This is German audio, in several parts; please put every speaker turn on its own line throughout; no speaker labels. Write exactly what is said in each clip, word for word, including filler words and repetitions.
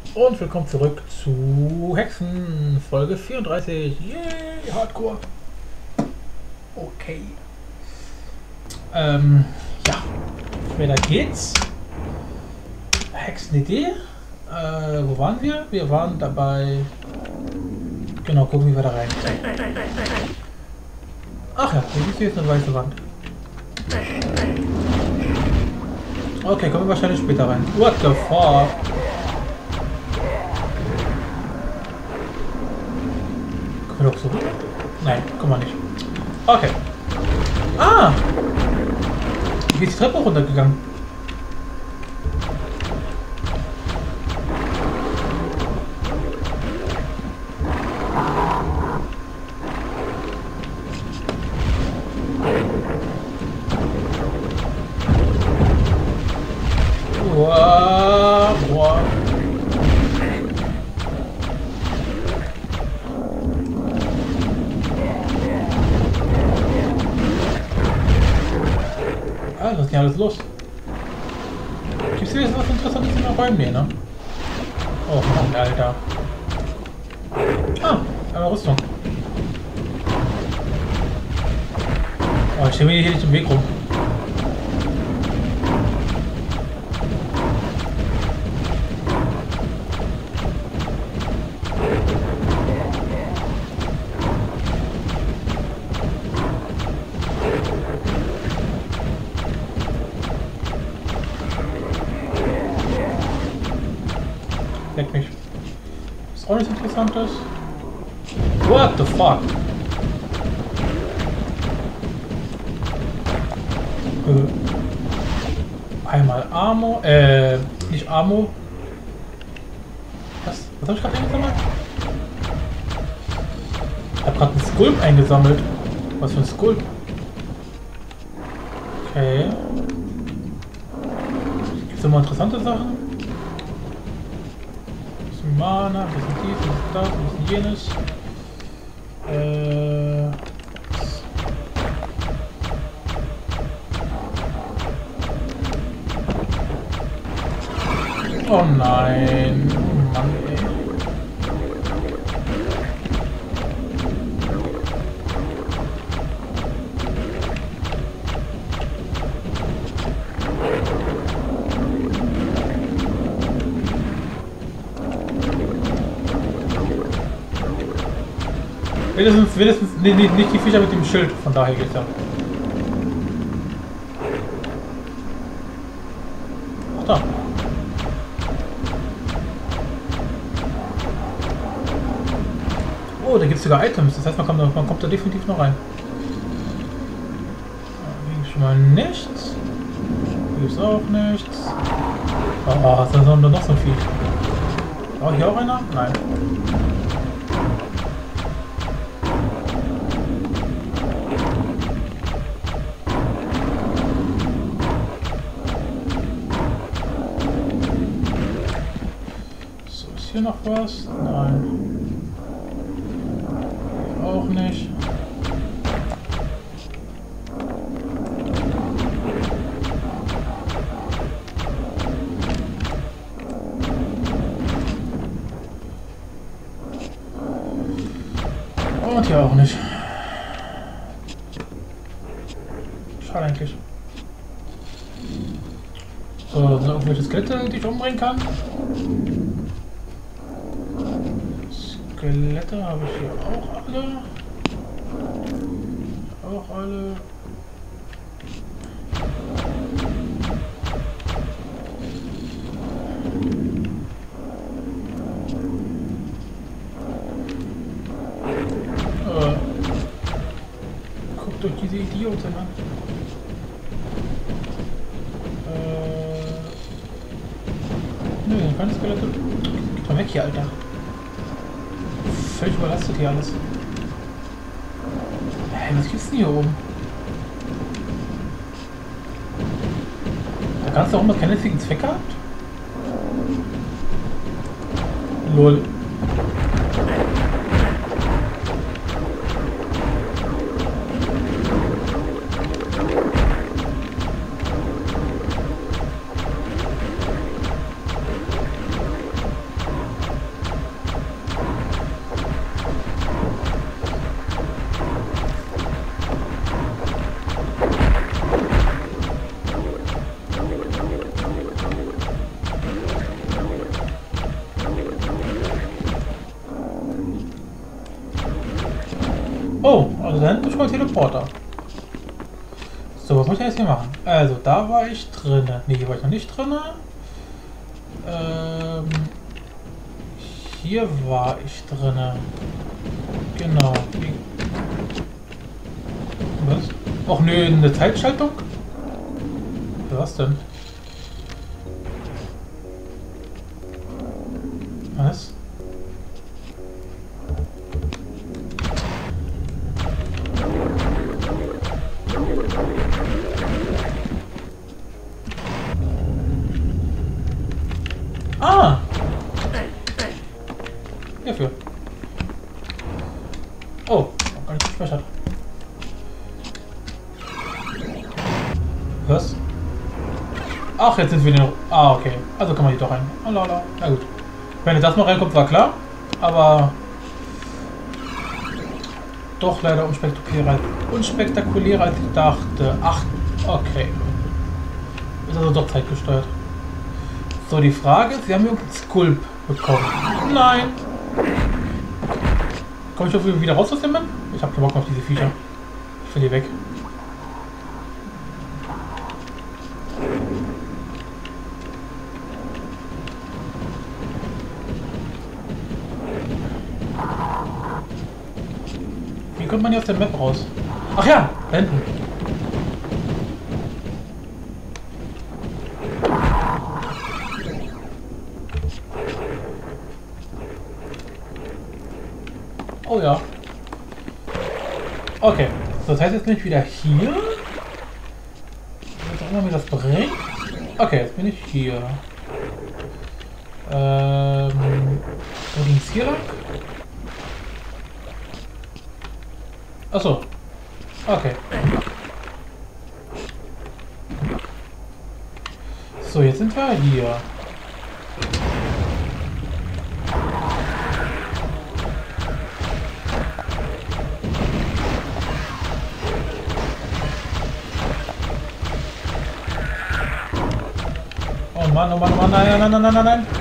Und willkommen zurück zu Hexen, Folge vierunddreißig. Yay, Hardcore. Okay. Ähm, ja. Weiter geht's. Hexenidee. Äh, wo waren wir? Wir waren dabei... Genau, gucken wir da rein. Ach ja, hier ist jetzt eine weiße Wand. Okay, kommen wir wahrscheinlich später rein. What the fuck? Können wir doch so? Nein, kommen wir nicht. Okay. Ah! Wie ist die Treppe runtergegangen? Boah, boah. Ah, was ist denn alles los? Gibt's hier jetzt was Interessantes in den Räumen? Nee, ne? Oh Mann, Alter. Ah, eine Rüstung. Oh, ich stehe mir hier nicht im Weg rum. Leck mich. Ist auch nichts Interessantes. What the fuck? Äh, einmal Ammo, äh, nicht Ammo. Was? Was habe ich gerade eingesammelt? Ich habe gerade einen Skulp eingesammelt. Was für ein Skulp? Okay. Gibt es immer interessante Sachen? Ein bisschen Mana, ein bisschen dies, ein bisschen das, ein bisschen jenes. Äh. Oh nein. Oh Mann, ey. Wenigstens, wenigstens nee, nee, nicht die Viecher mit dem Schild, von daher geht's ja. Ach da. Oh, da gibt es sogar Items, das heißt man kommt, man kommt da definitiv noch rein. Hier gibt es schon mal nichts. Hier gibt es auch nichts. Oh, ist da noch so ein Vieh. Oh, hier auch einer? Nein. Hier noch was? Nein. Auch nicht. Und hier auch nicht. Schade eigentlich. So, sind irgendwelche Skelette, die ich umbringen kann? Skelette habe ich hier auch alle. Auch alle. Äh. Guckt euch diese Idioten an. Äh. Nö, keine Skelette. Geht mal weg hier, Alter. Völlig überlastet hier alles. Hey, was gibt's denn hier oben? Da kannst du auch mal keinen richtigen Zweck gehabt? Lol. Oh, also da hinten ist schon ein Teleporter. So, was muss ich jetzt hier machen? Also, da war ich drin. Ne, hier war ich noch nicht drin. Ähm, hier war ich drin. Genau. Was? Och nö, eine Zeitschaltung? Für was denn? Was? Ah! Hierfür. Oh, gar nicht gespeichert. Was? Ach, jetzt sind wir den... Ah, okay. Also kann man hier doch rein. Oh, lala. Na gut. Wenn ihr das mal reinkommt, war klar. Aber... Doch leider unspektakulärer, unspektakulärer als ich dachte. Ach, okay. Ist also doch zeitgesteuert. So, die Frage ist, wir haben irgendeinen Skulp bekommen. Nein! Komme ich doch wieder raus aus dem Mann? Ich habe keinen Bock auf diese Viecher. Ich will die weg. Wie kommt man hier aus der Map raus? Ach ja, da hinten. Oh ja. Okay. So, das heißt jetzt nicht wieder hier. Was auch immer mir das bringt. Okay, jetzt bin ich hier. Ähm. Wo ging es hier lang? Achso. Okay. So, jetzt sind wir hier. Oh Mann, oh Mann, oh Mann, nein, nein, nein, nein, nein, nein.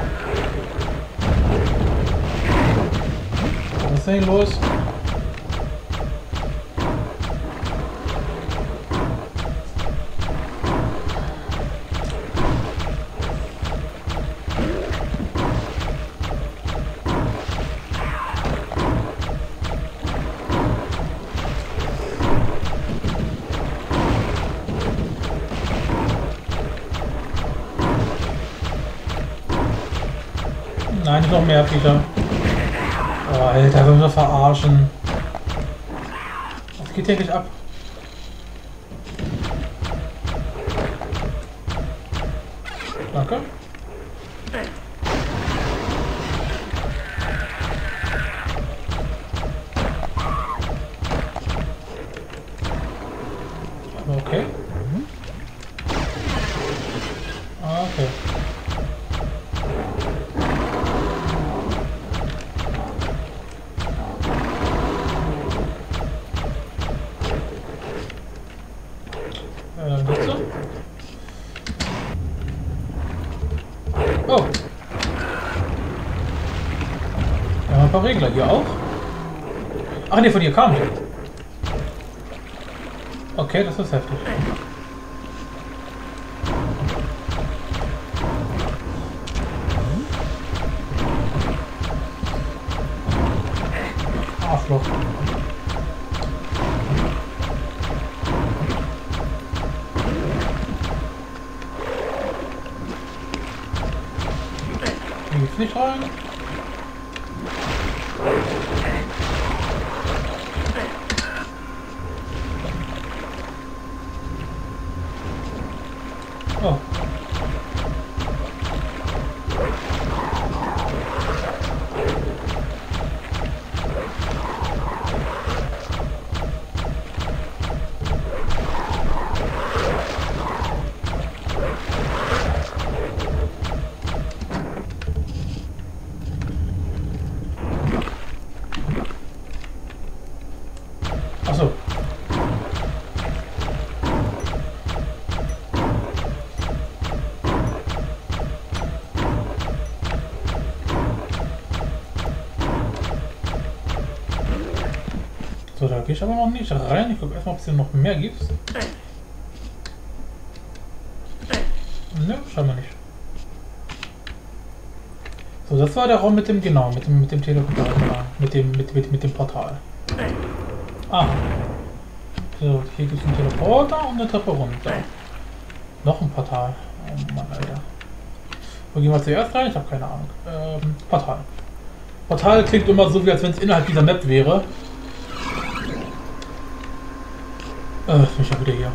Was ist denn los? Nein, nicht noch mehr Viecher. Oh, Alter, wir müssen verarschen. Was geht hier gleich ab? Danke. Okay. Okay. Oh. Wir haben ein paar Regler hier auch. Ach ne, von hier kam der. Okay, das ist heftig. Arschloch. Hier geht's nicht rein. Oh. da gehe ich aber noch nicht rein. Ich gucke erstmal, ob es hier noch mehr gibt. Ne, scheinbar nicht. So, das war der Raum mit dem, genau, mit dem, mit dem Teleportal, mit dem, mit, mit, mit dem Portal. Ah. So, hier gibt es einen Teleporter und eine Treppe runter. Noch ein Portal. Oh Mann, Alter. Wo gehen wir zuerst rein? Ich habe keine Ahnung. Ähm, Portal. Portal klingt immer so, wie als wenn es innerhalb dieser Map wäre. Äh, jetzt bin ich ja wieder hier.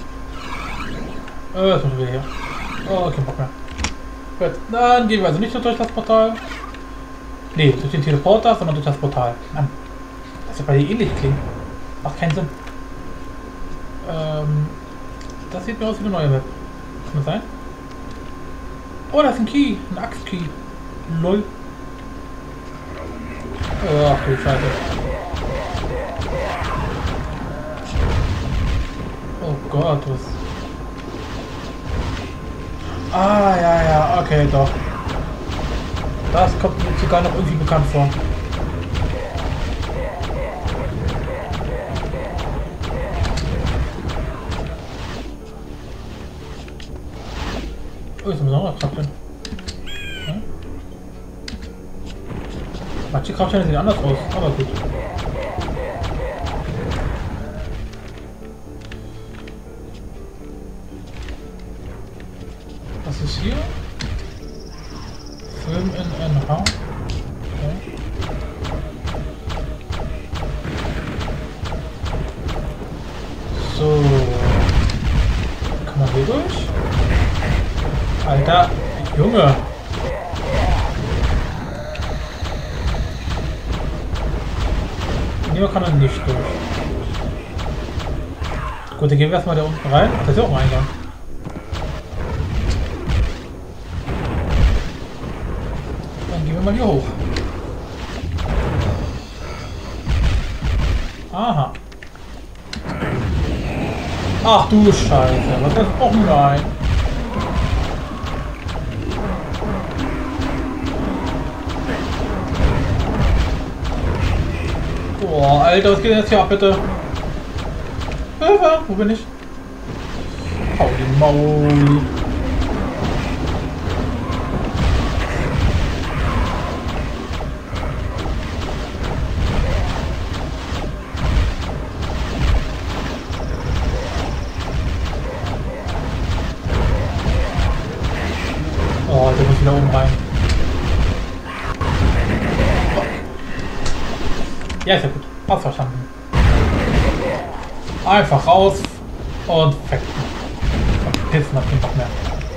Äh, jetzt bin ich wieder hier. Oh, kein Bock mehr. Gut, dann gehen wir also nicht nur durch das Portal. Ne, durch den Teleporter, sondern durch das Portal. Mann, das wird bei dir ähnlich klingen. Macht keinen Sinn. Ähm, das sieht mir aus wie eine neue Map. Kann das sein? Oh, da ist ein Key. Ein Axt-Key. Lol. Ach du Scheiße. Oh Gott, was... Ah, ja, ja, okay, doch. Das kommt mir sogar noch irgendwie bekannt vor. Oh, ist ein besonderer Krabben. Hm? Manche Krabben sehen anders aus, aber gut. Was ist hier? Film in N H. Okay. So. Kann man hier durch? Alter, Junge! Hier kann man nicht durch. Gut, dann gehen wir erstmal da unten rein. Ach, das ist ja auch ein Eingang. Dann gehen wir mal hier hoch. Aha. Ach du Scheiße, was ist? Oh nein. Boah, Alter, was geht denn jetzt hier ab, bitte? Hilfe, wo bin ich? Hau die Maul. Oh, der muss wieder oben rein. Ja, ist ja gut. Hast verstanden. Einfach raus und weg. Verpissen, hab keinen Bock mehr.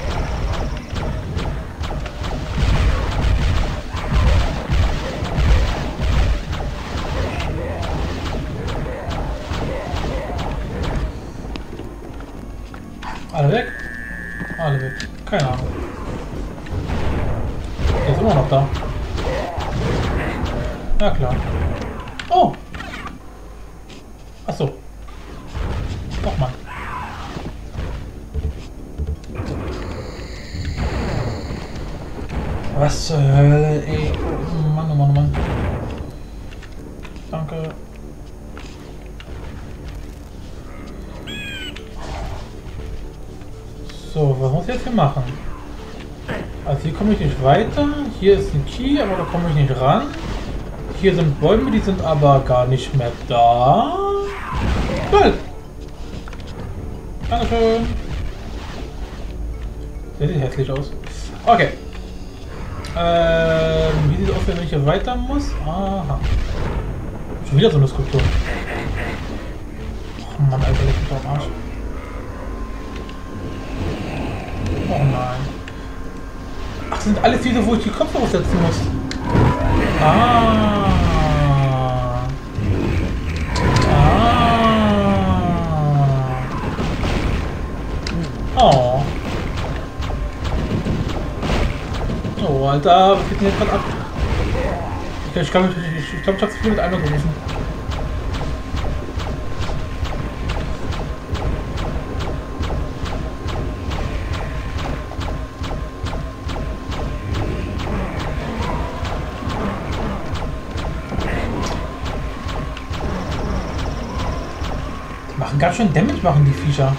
Alle weg? Alle weg. Keine Ahnung. Der ist immer noch da. Ja klar. Oh! Achso. Doch mal. Was zur Hölle, ey. Oh Mann, oh Mann, oh Mann. Danke. So, was muss ich jetzt hier machen? Also hier komme ich nicht weiter. Hier ist ein Key, aber da komme ich nicht ran. Hier sind Bäume, die sind aber gar nicht mehr da. Cool. Dankeschön. Der sieht hässlich aus. Okay. Ähm, wie sieht es aus, wenn ich hier weiter muss? Aha. Schon wieder so eine Skulptur. Oh Mann, Alter, das ist doch am Arsch. Oh nein. Ach, das sind alles diese, wo ich die Kopf aufsetzen muss. Ah. Ah. Oh. Oh, Alter, was geht denn jetzt gerade ab? Ich, ich glaube, ich, ich, ich, glaub, ich habe zu viel mit einmal gerufen. ganz schön Damage machen, die Viecher.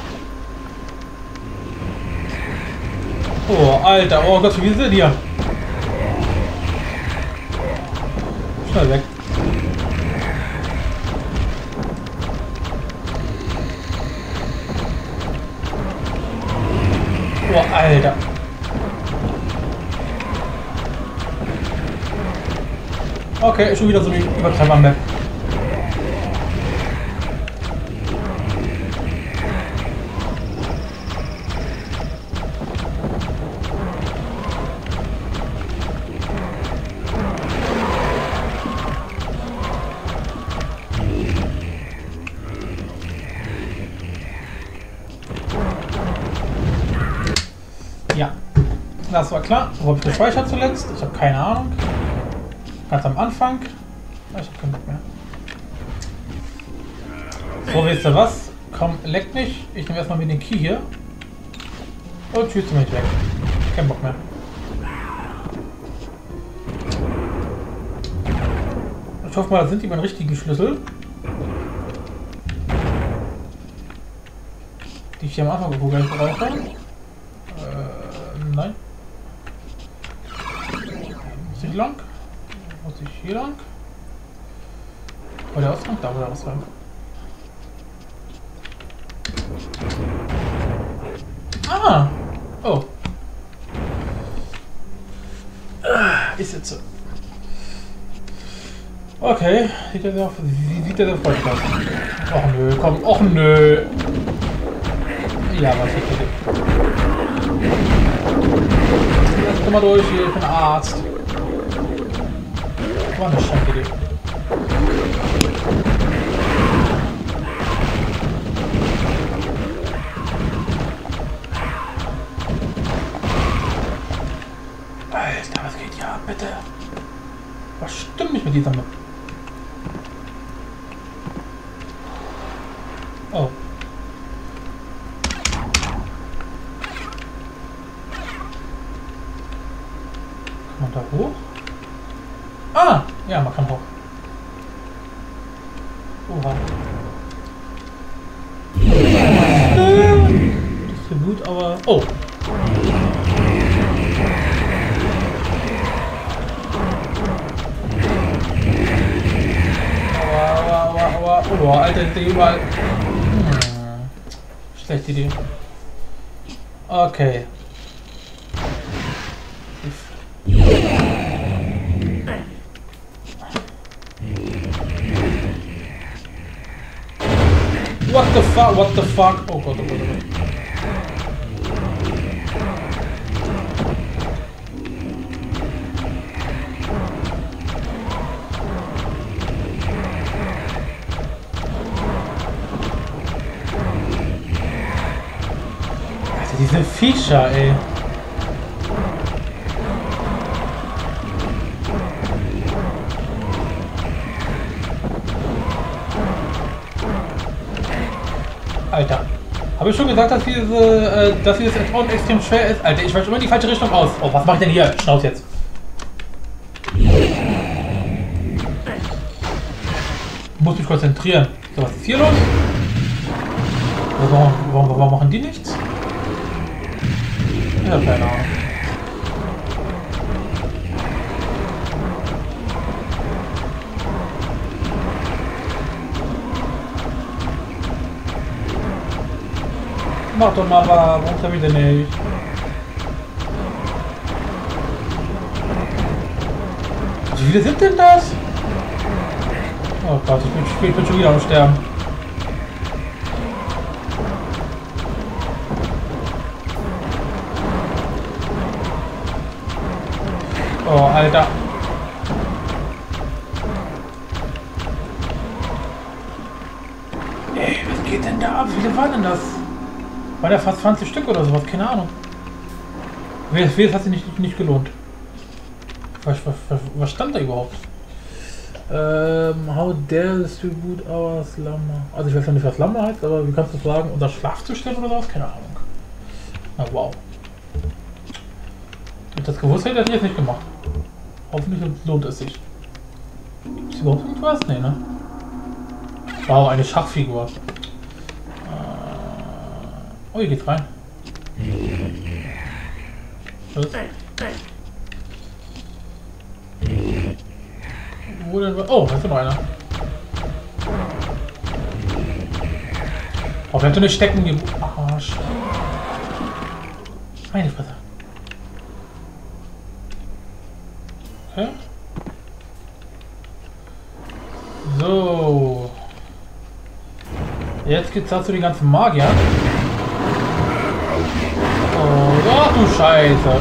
Oh, Alter. Oh Gott, wie sind die hier? Schnell weg. Oh, Alter. Okay, schon wieder so ein Übertreiber am Map. Ja, das war klar. Wo habe ich gespeichert zuletzt? Ich habe keine Ahnung. Ganz am Anfang. Ich habe keinen Bock mehr. So, wisst ihr was? Komm, leck nicht. Ich nehme erstmal mit den Key hier. Und tschüss, mich weg. Kein Bock mehr. Ich hoffe mal, das sind die beiden richtigen Schlüssel. Die ich hier am Anfang wo gleich brauche. Äh, nein. Muss ich lang? Muss ich hier lang? Wo der Ausgang? Da, wo der Ausgang. Ah! Oh. Ich sitze. Okay. Sieht der sehr, wie sieht der sehr freundlich aus? Och nö, komm. Och nö. Ja, was ist das? Jetzt komm mal durch hier. Ich bin Arzt. War eine scheiß Idee. Alter, was geht hier ab, bitte? Was stimmt nicht mit dieser Map? Oh. Kann man da hoch? Ah! Ja, man kann hoch. Oha. Das ist gut, aber... Oh! Oh, Alter, ist der überall. Hm. Schlechte Idee. Okay. What the fuck? What the fuck? Oh Gott, oh Gott, oh Gott. Diese Viecher, ey. Alter. Habe ich schon gesagt, dass diese, äh, dass dieses Add-on extrem schwer ist? Alter, ich weiche immer in die falsche Richtung aus. Oh, was mache ich denn hier? Schnauz jetzt. Muss mich konzentrieren. So, was ist hier los? Warum, warum, warum machen die nichts? Ich habe keine Ahnung. Mach doch mal, warum treffe ich denn nicht? Wie viele sind denn das? Oh Gott, ich bin, ich bin schon wieder am Sterben. Oh, Alter. Ey, was geht denn da ab? Wie viele waren denn das? War der fast zwanzig Stück oder sowas? Keine Ahnung. Das hat sich nicht, nicht gelohnt. Was, was, was stand da überhaupt? Ähm, how dare distribute our slumber? Also ich weiß ja nicht, was Slumber heißt, aber wie kannst du sagen, unter Schlafzustand oder sowas? Keine Ahnung. Na wow. Wenn ich das gewusst hätte, hätte ich es nicht gemacht. Hoffentlich lohnt es sich. Ist überhaupt irgendwas? Nee, ne? Wow, eine Schachfigur. Oh, hier geht's rein. Was? Wo denn? Oh, da ist noch einer. Oh, bleibt doch nicht stecken, ihr Arsch. Meine Fresse. Okay. So. Jetzt geht's dazu die ganzen Magier. Oh, ach du Scheiße.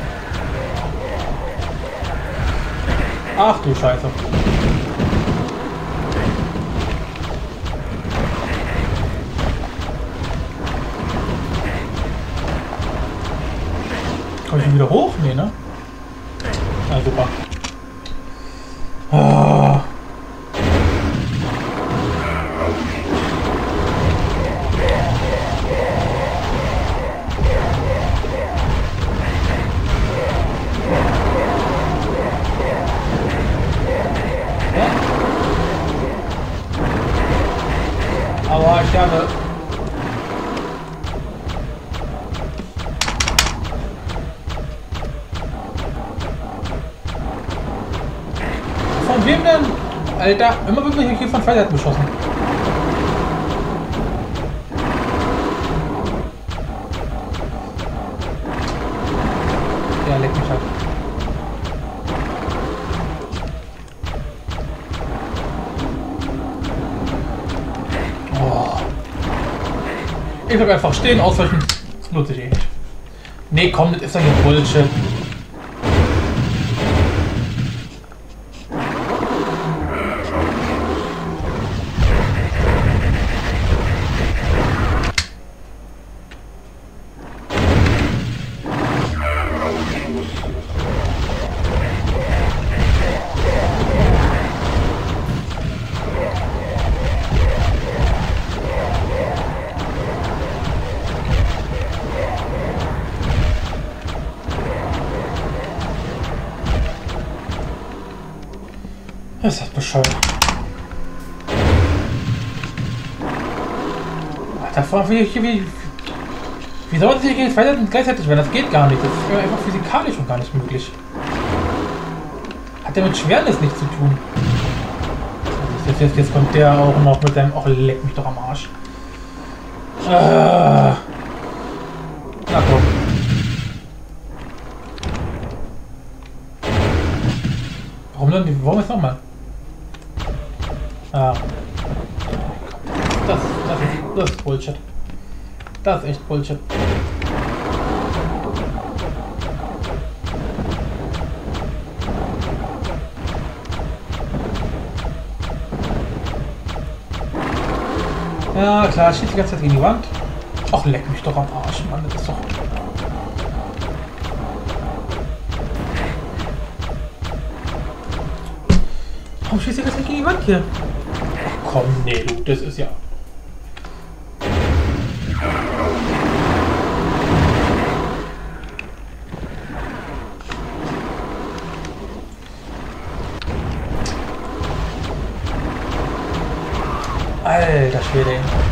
Ach du Scheiße. Komm ich wieder hoch? Nee, ne? Ah, super. Ah. Aber ich habe... Von wem denn? Alter, immer wird mich hier von zwei Seiten beschossen. Ja, leck mich halt. Oh. Ich bleib einfach stehen, ausweichen. Das nutze ich eh nicht. Nee, komm, das ist doch hier Bullshit. Das ist bescheuert. Da frage ich, wie, wie, wie soll das hier gleichzeitig werden? Das geht gar nicht. Das ist einfach physikalisch und gar nicht möglich. Hat ja mit Schwernis nichts zu tun. Jetzt, jetzt, jetzt kommt der auch noch mit seinem... Och, leck mich doch am Arsch. Äh, na komm. Warum denn? Warum ist nochmal? Ah. Das, das, ist, das ist Bullshit. Das ist echt Bullshit. Ja klar, schießt die ganze Zeit gegen die Wand. Ach, leck mich doch am Arsch, Mann, das ist doch... Warum schießt die ganze Zeit gegen die Wand hier? Ach komm, nee, du, das ist ja... Alter Schwede.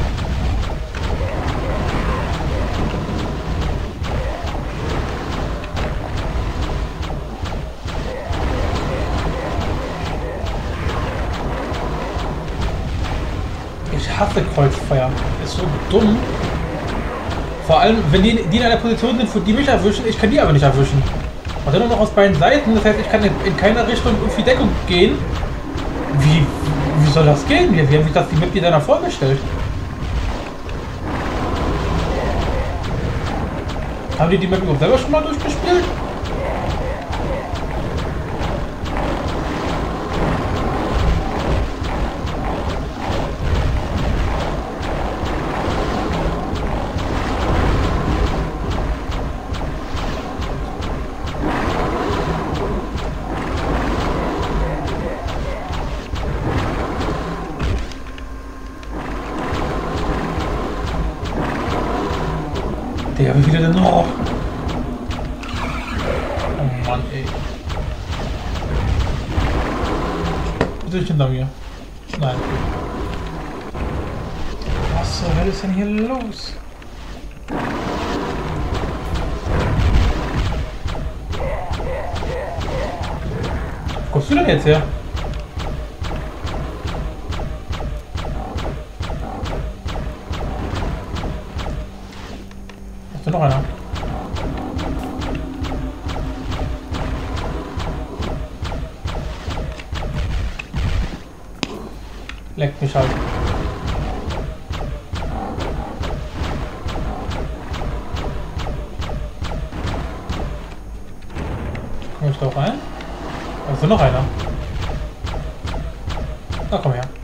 Ich hasse Kreuzfeuer. Ist so dumm. Vor allem, wenn die, die in einer Position sind, wo die mich erwischen, ich kann die aber nicht erwischen. Und dann nur noch aus beiden Seiten. Das heißt, ich kann in keiner Richtung irgendwie Deckung gehen. Wie, wie soll das gehen? Wie haben sich das die Mitglieder da vorgestellt? Haben die die Map überhaupt selber schon mal durchgespielt? Ja, wie viele denn noch? Oh Mann, ey. Bitte nicht hinter mir. Nein. Was zur Hölle ist denn hier los? Wo kommst du denn jetzt her? Ist da noch einer? Leckt mich halt. Komm ich da auch rein? Da ist noch einer. Na komm her.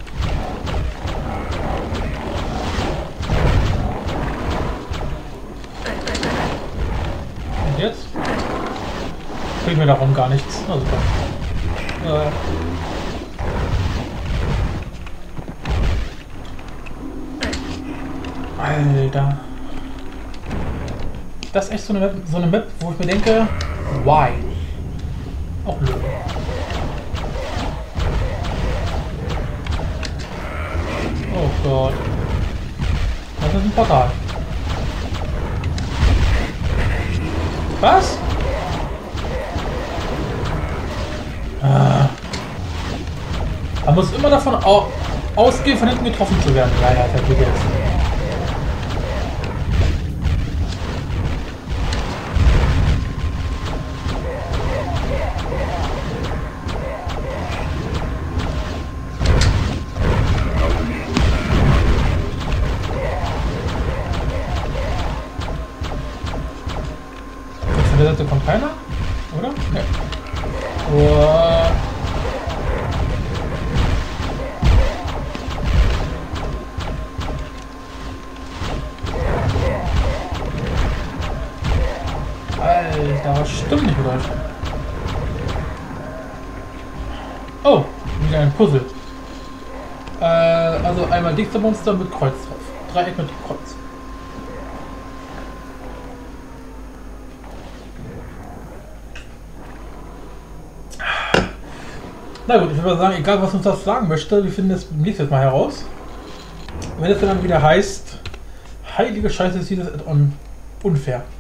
Und jetzt? Kriegen wir darum gar nichts. Na super. Äh. Alter. Das ist echt so eine Map, so eine Map, wo ich mir denke, why? Auch blöd. Oh Gott. Das ist ein Portal. Was? Ah. Man muss immer davon au ausgehen, von hinten getroffen zu werden. Ja, ja, vergeht jetzt. Von der Seite kommt keiner, oder? Ne. Oh. Alter, was stimmt nicht mit euch? Oh, wieder ein Puzzle. Äh, also einmal dichte Monster mit Kreuz drauf. Dreieck mit Kreuz. Na gut, ich würde mal sagen, egal was uns das sagen möchte, wir finden es nächstes Mal heraus. Wenn es dann wieder heißt, heilige Scheiße, ist dieses Add-on unfair.